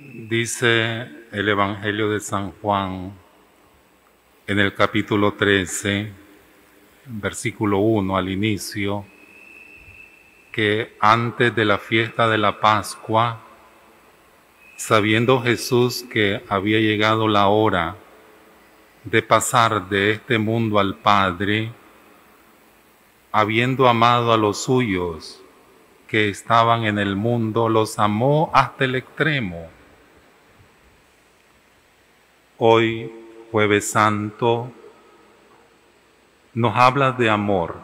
Dice el Evangelio de San Juan en el capítulo 13, versículo 1 al inicio, que antes de la fiesta de la Pascua, sabiendo Jesús que había llegado la hora de pasar de este mundo al Padre, habiendo amado a los suyos que estaban en el mundo, los amó hasta el extremo. Hoy, Jueves Santo, nos habla de amor.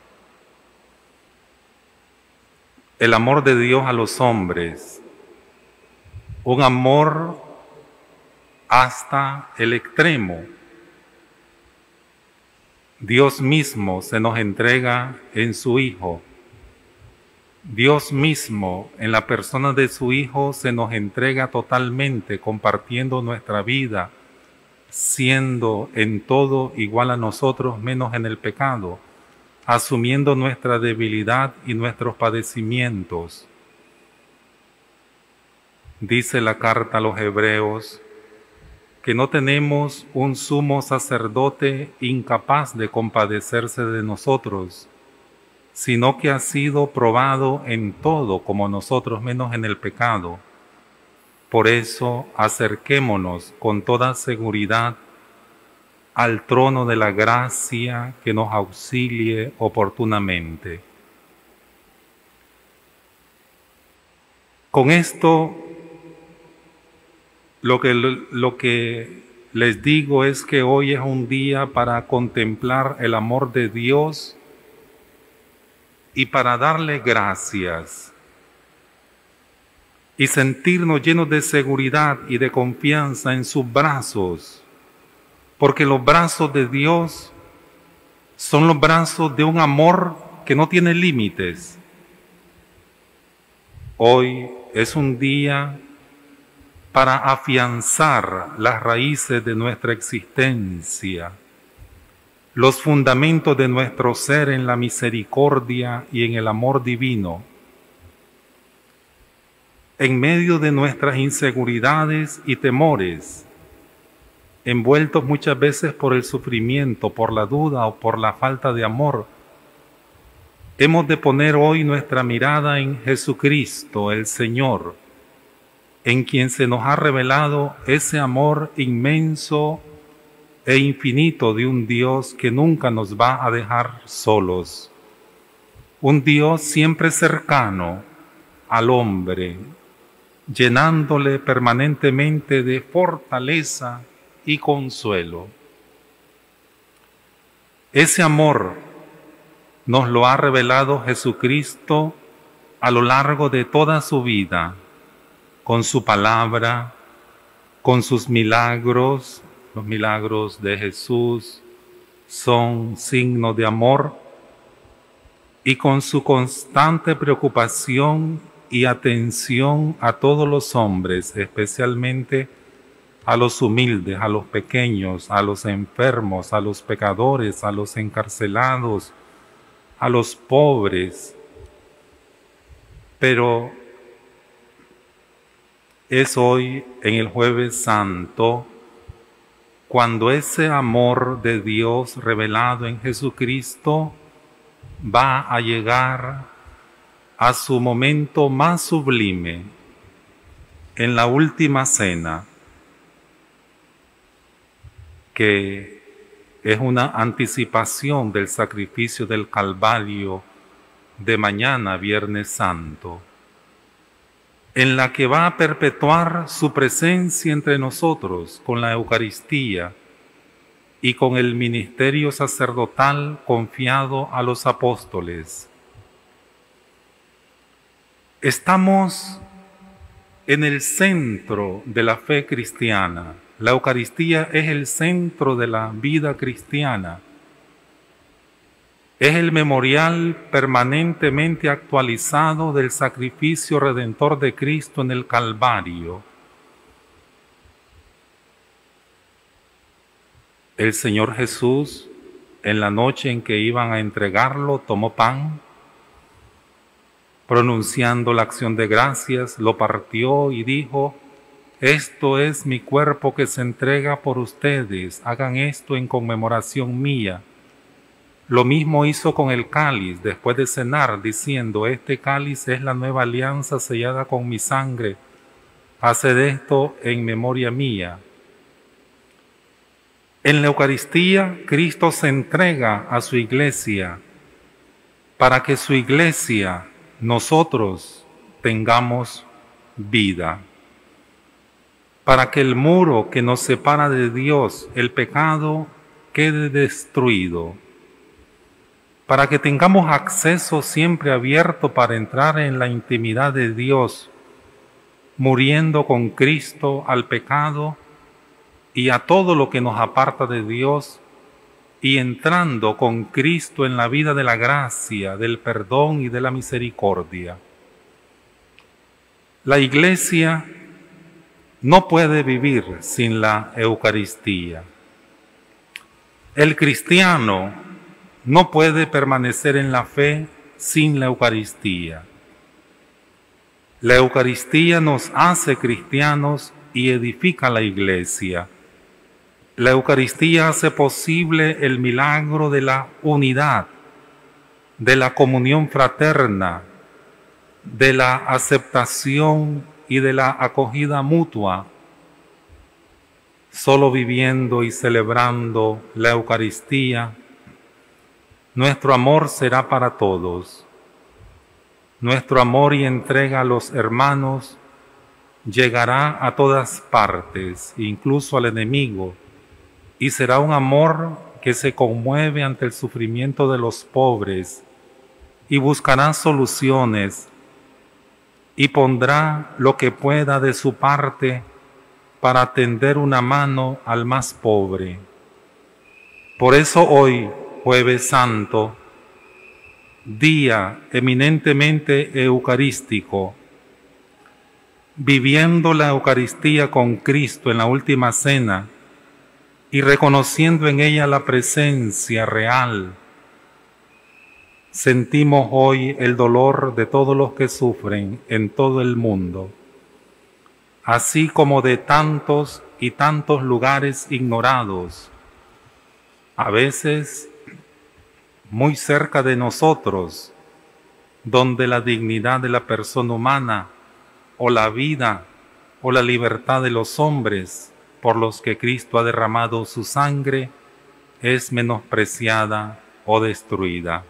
El amor de Dios a los hombres, un amor hasta el extremo. Dios mismo se nos entrega en su Hijo. Dios mismo, en la persona de su Hijo, se nos entrega totalmente, compartiendo nuestra vida, siendo en todo igual a nosotros, menos en el pecado, asumiendo nuestra debilidad y nuestros padecimientos. Dice la carta a los Hebreos que no tenemos un sumo sacerdote incapaz de compadecerse de nosotros, sino que ha sido probado en todo como nosotros, menos en el pecado. Por eso acerquémonos con toda seguridad al trono de la gracia que nos auxilie oportunamente. Con esto, lo que les digo es que hoy es un día para contemplar el amor de Dios y para darle gracias y sentirnos llenos de seguridad y de confianza en sus brazos, porque los brazos de Dios son los brazos de un amor que no tiene límites. Hoy es un día para afianzar las raíces de nuestra existencia, los fundamentos de nuestro ser en la misericordia y en el amor divino. En medio de nuestras inseguridades y temores, envueltos muchas veces por el sufrimiento, por la duda o por la falta de amor, hemos de poner hoy nuestra mirada en Jesucristo, el Señor, en quien se nos ha revelado ese amor inmenso e infinito de un Dios que nunca nos va a dejar solos. Un Dios siempre cercano al hombre, llenándole permanentemente de fortaleza y consuelo. Ese amor nos lo ha revelado Jesucristo a lo largo de toda su vida, con su palabra, con sus milagros. Los milagros de Jesús son signo de amor, y con su constante preocupación y atención a todos los hombres, especialmente a los humildes, a los pequeños, a los enfermos, a los pecadores, a los encarcelados, a los pobres. Pero es hoy, en el Jueves Santo, cuando ese amor de Dios revelado en Jesucristo va a llegar a su momento más sublime, en la última cena, que es una anticipación del sacrificio del Calvario de mañana, Viernes Santo, en la que va a perpetuar su presencia entre nosotros con la Eucaristía y con el ministerio sacerdotal confiado a los apóstoles. Estamos en el centro de la fe cristiana. La Eucaristía es el centro de la vida cristiana. Es el memorial permanentemente actualizado del sacrificio redentor de Cristo en el Calvario. El Señor Jesús, en la noche en que iban a entregarlo, tomó pan, pronunciando la acción de gracias, lo partió y dijo: Esto es mi cuerpo que se entrega por ustedes. Hagan esto en conmemoración mía. Lo mismo hizo con el cáliz después de cenar, diciendo: este cáliz es la nueva alianza sellada con mi sangre. Haced esto en memoria mía. En la Eucaristía, Cristo se entrega a su iglesia para que su iglesia, nosotros, tengamos vida. Para que el muro que nos separa de Dios, el pecado, quede destruido. Para que tengamos acceso siempre abierto para entrar en la intimidad de Dios, muriendo con Cristo al pecado y a todo lo que nos aparta de Dios, y entrando con Cristo en la vida de la gracia, del perdón y de la misericordia. La Iglesia no puede vivir sin la Eucaristía. El cristiano no puede permanecer en la fe sin la Eucaristía. La Eucaristía nos hace cristianos y edifica la Iglesia. La Eucaristía hace posible el milagro de la unidad, de la comunión fraterna, de la aceptación y de la acogida mutua. Solo viviendo y celebrando la Eucaristía, nuestro amor será para todos. Nuestro amor y entrega a los hermanos llegará a todas partes, incluso al enemigo, y será un amor que se conmueve ante el sufrimiento de los pobres y buscará soluciones y pondrá lo que pueda de su parte para tender una mano al más pobre. Por eso hoy, Jueves Santo, día eminentemente eucarístico, viviendo la Eucaristía con Cristo en la última cena y reconociendo en ella la presencia real, sentimos hoy el dolor de todos los que sufren en todo el mundo, así como de tantos y tantos lugares ignorados, a veces muy cerca de nosotros, donde la dignidad de la persona humana o la vida o la libertad de los hombres por los que Cristo ha derramado su sangre es menospreciada o destruida.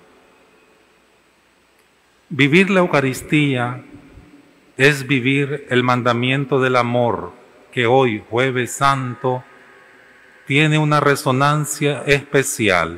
Vivir la Eucaristía es vivir el mandamiento del amor que hoy, Jueves Santo, tiene una resonancia especial.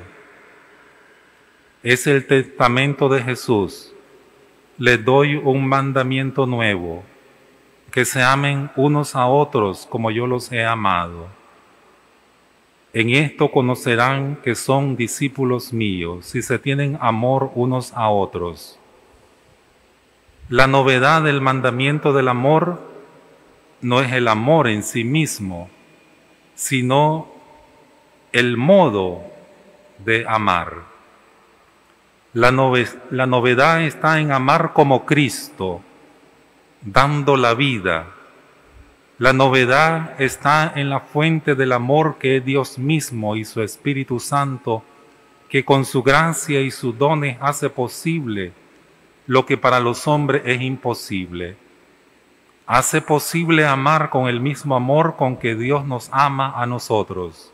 Es el testamento de Jesús. Les doy un mandamiento nuevo, que se amen unos a otros como yo los he amado. En esto conocerán que son discípulos míos, si se tienen amor unos a otros. La novedad del mandamiento del amor no es el amor en sí mismo, sino el modo de amar. La novedad está en amar como Cristo, dando la vida. La novedad está en la fuente del amor que es Dios mismo y su Espíritu Santo, que con su gracia y sus dones hace posible lo que para los hombres es imposible. Hace posible amar con el mismo amor con que Dios nos ama a nosotros.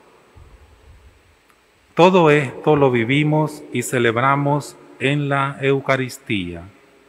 Todo esto lo vivimos y celebramos en la Eucaristía.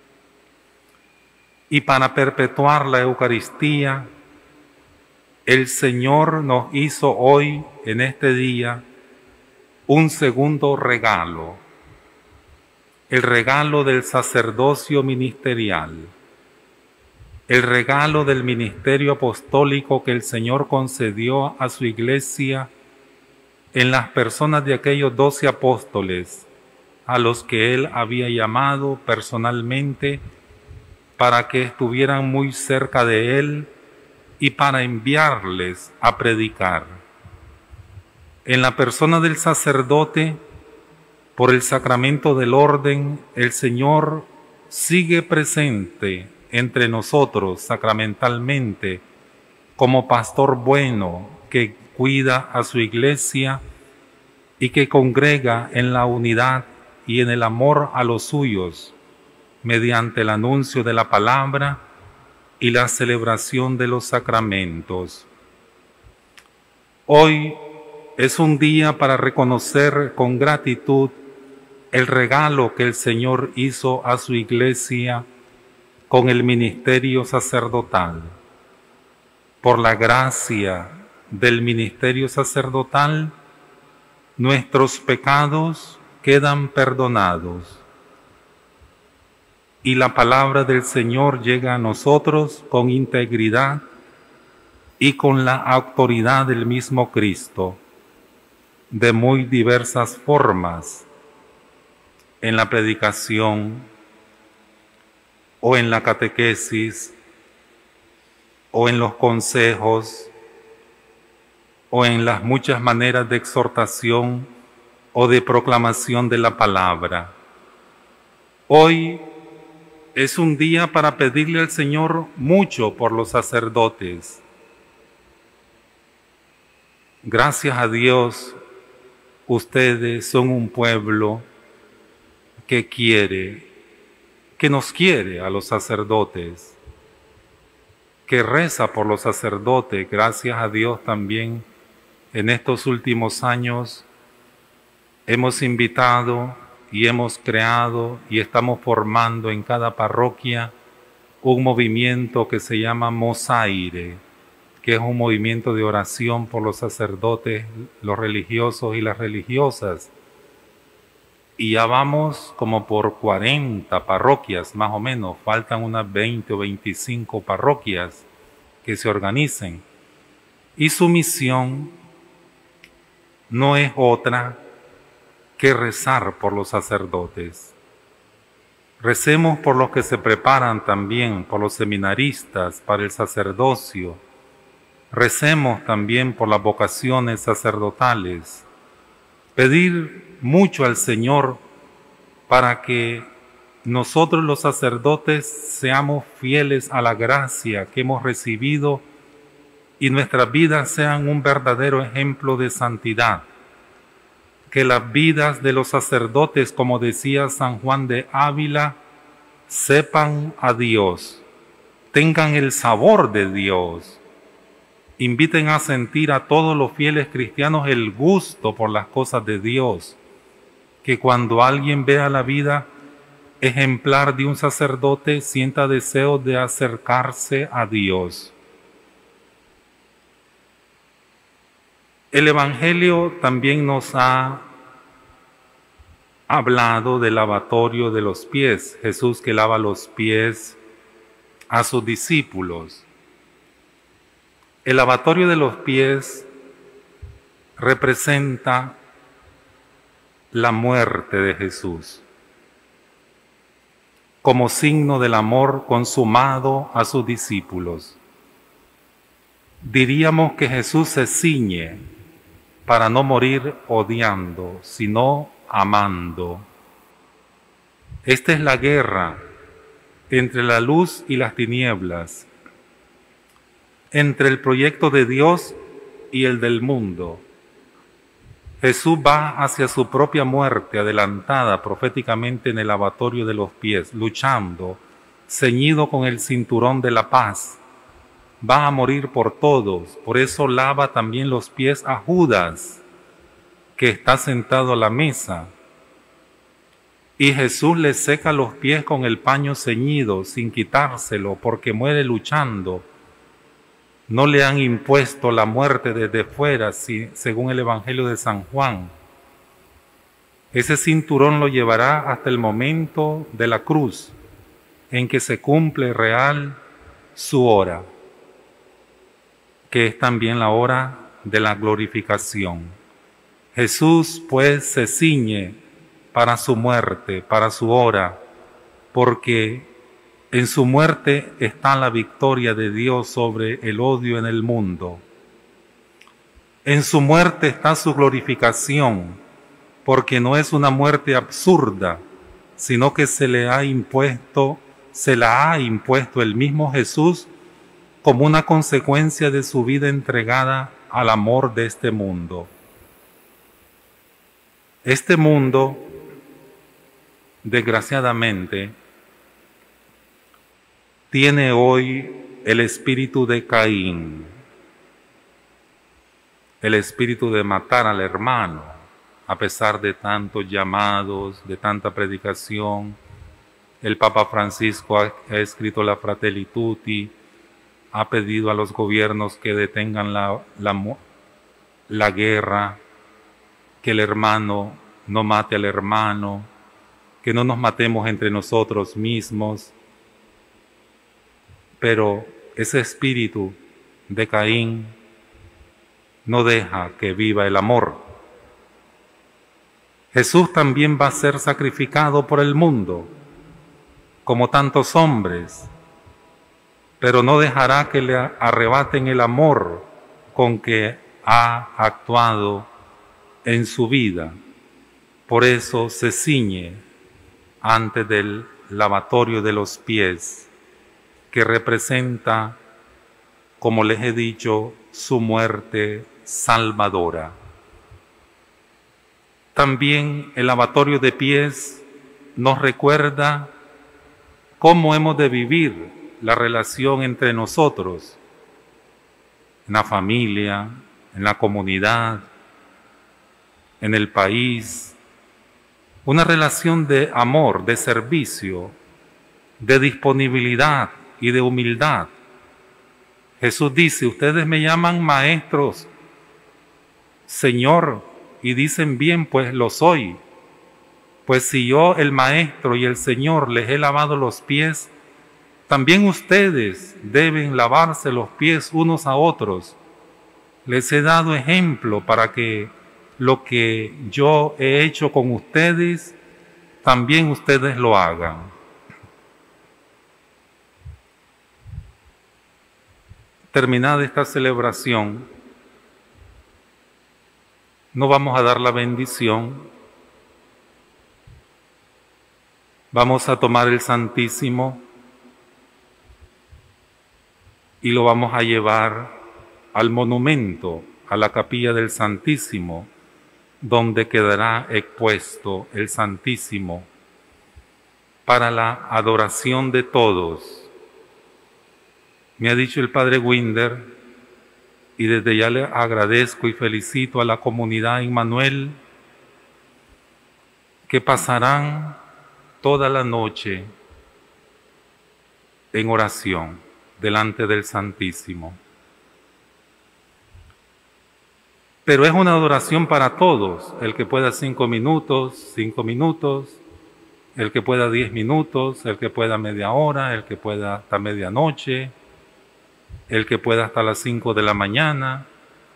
Y para perpetuar la Eucaristía, el Señor nos hizo hoy, en este día, un segundo regalo, el regalo del sacerdocio ministerial, el regalo del ministerio apostólico que el Señor concedió a su Iglesia en las personas de aquellos 12 apóstoles, a los que Él había llamado personalmente para que estuvieran muy cerca de Él y para enviarles a predicar. En la persona del sacerdote, por el sacramento del orden, el Señor sigue presente entre nosotros sacramentalmente, como pastor bueno que cuida a su iglesia y que congrega en la unidad y en el amor a los suyos, mediante el anuncio de la palabra y la celebración de los sacramentos. Hoy es un día para reconocer con gratitud el regalo que el Señor hizo a su iglesia con el ministerio sacerdotal. Por la gracia del ministerio sacerdotal, nuestros pecados quedan perdonados y la palabra del Señor llega a nosotros con integridad y con la autoridad del mismo Cristo, de muy diversas formas, en la predicación o en la catequesis o en los consejos o en las muchas maneras de exhortación o de proclamación de la palabra. Hoy es un día para pedirle al Señor mucho por los sacerdotes. Gracias a Dios, ustedes son un pueblo que quiere, que nos quiere a los sacerdotes, que reza por los sacerdotes. Gracias a Dios también en estos últimos años hemos invitado y hemos creado y estamos formando en cada parroquia un movimiento que se llama Mosaire, que es un movimiento de oración por los sacerdotes, los religiosos y las religiosas. Y ya vamos como por 40 parroquias, más o menos. Faltan unas 20 o 25 parroquias que se organicen. Y su misión no es otra que rezar por los sacerdotes. Recemos por los que se preparan también, por los seminaristas, para el sacerdocio. Recemos también por las vocaciones sacerdotales. Pedir mucho al Señor para que nosotros los sacerdotes seamos fieles a la gracia que hemos recibido y nuestras vidas sean un verdadero ejemplo de santidad. Que las vidas de los sacerdotes, como decía San Juan de Ávila, sepan a Dios, tengan el sabor de Dios, inviten a sentir a todos los fieles cristianos el gusto por las cosas de Dios, que cuando alguien vea la vida ejemplar de un sacerdote sienta deseo de acercarse a Dios. El Evangelio también nos ha hablado del lavatorio de los pies. Jesús que lava los pies a sus discípulos. El lavatorio de los pies representa la muerte de Jesús como signo del amor consumado a sus discípulos. Diríamos que Jesús se ciñe para no morir odiando, sino amando. Esta es la guerra entre la luz y las tinieblas, entre el proyecto de Dios y el del mundo. Jesús va hacia su propia muerte, adelantada proféticamente en el lavatorio de los pies, luchando, ceñido con el cinturón de la paz. Va a morir por todos, por eso lava también los pies a Judas, que está sentado a la mesa. Y Jesús le seca los pies con el paño ceñido, sin quitárselo, porque muere luchando. No le han impuesto la muerte desde fuera, según el Evangelio de San Juan. Ese cinturón lo llevará hasta el momento de la cruz, en que se cumple real su hora, que es también la hora de la glorificación. Jesús, pues, se ciñe para su muerte, para su hora, porque en su muerte está la victoria de Dios sobre el odio en el mundo. En su muerte está su glorificación, porque no es una muerte absurda, sino que se la ha impuesto el mismo Jesús como una consecuencia de su vida entregada al amor de este mundo. Este mundo, desgraciadamente, tiene hoy el espíritu de Caín, el espíritu de matar al hermano, a pesar de tantos llamados, de tanta predicación. El Papa Francisco ha escrito la Fratelli Tutti, ha pedido a los gobiernos que detengan la guerra, que el hermano no mate al hermano, que no nos matemos entre nosotros mismos. Pero ese espíritu de Caín no deja que viva el amor. Jesús también va a ser sacrificado por el mundo, como tantos hombres, pero no dejará que le arrebaten el amor con que ha actuado en su vida. Por eso se ciñe antes del lavatorio de los pies, que representa, como les he dicho, su muerte salvadora. También el lavatorio de pies nos recuerda cómo hemos de vivir la relación entre nosotros, en la familia, en la comunidad, en el país. Una relación de amor, de servicio, de disponibilidad y de humildad. Jesús dice, ustedes me llaman maestros, Señor, y dicen bien, pues lo soy. Pues si yo, el Maestro y el Señor, les he lavado los pies, también ustedes deben lavarse los pies unos a otros. Les he dado ejemplo para que lo que yo he hecho con ustedes, también ustedes lo hagan. Terminada esta celebración, no vamos a dar la bendición, vamos a tomar el Santísimo y lo vamos a llevar al monumento, a la capilla del Santísimo, donde quedará expuesto el Santísimo para la adoración de todos. Me ha dicho el Padre Winder, y desde ya le agradezco y felicito a la comunidad Immanuel, que pasarán toda la noche en oración delante del Santísimo. Pero es una adoración para todos, el que pueda 5 minutos, 5 minutos, el que pueda 10 minutos, el que pueda media hora, el que pueda hasta medianoche, el que pueda hasta las 5 de la mañana.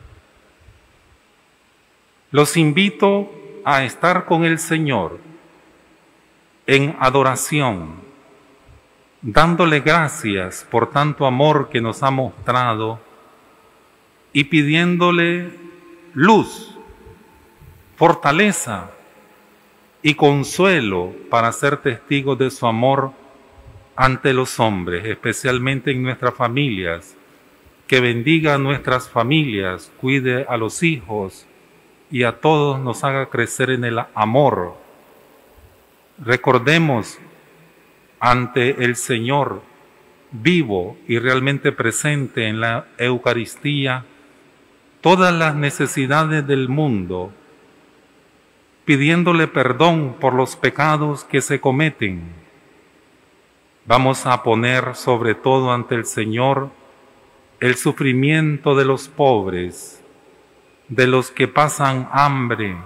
Los invito a estar con el Señor en adoración, dándole gracias por tanto amor que nos ha mostrado y pidiéndole luz, fortaleza y consuelo para ser testigos de su amor ante los hombres, especialmente en nuestras familias. Que bendiga a nuestras familias, cuide a los hijos y a todos nos haga crecer en el amor. Recordemos ante el Señor vivo y realmente presente en la Eucaristía todas las necesidades del mundo, pidiéndole perdón por los pecados que se cometen. Vamos a poner sobre todo ante el Señor el sufrimiento de los pobres, de los que pasan hambre,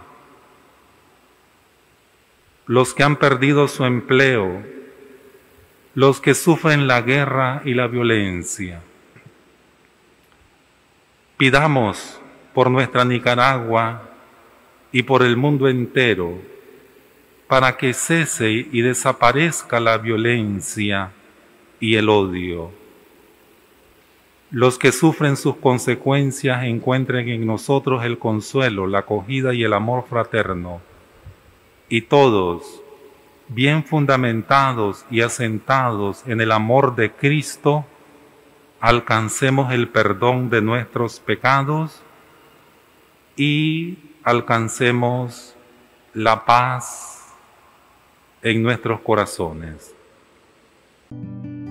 los que han perdido su empleo, los que sufren la guerra y la violencia. Pidamos por nuestra Nicaragua y por el mundo entero, para que cese y desaparezca la violencia y el odio. Los que sufren sus consecuencias encuentren en nosotros el consuelo, la acogida y el amor fraterno. Y todos, bien fundamentados y asentados en el amor de Cristo, alcancemos el perdón de nuestros pecados y alcancemos la paz en nuestros corazones.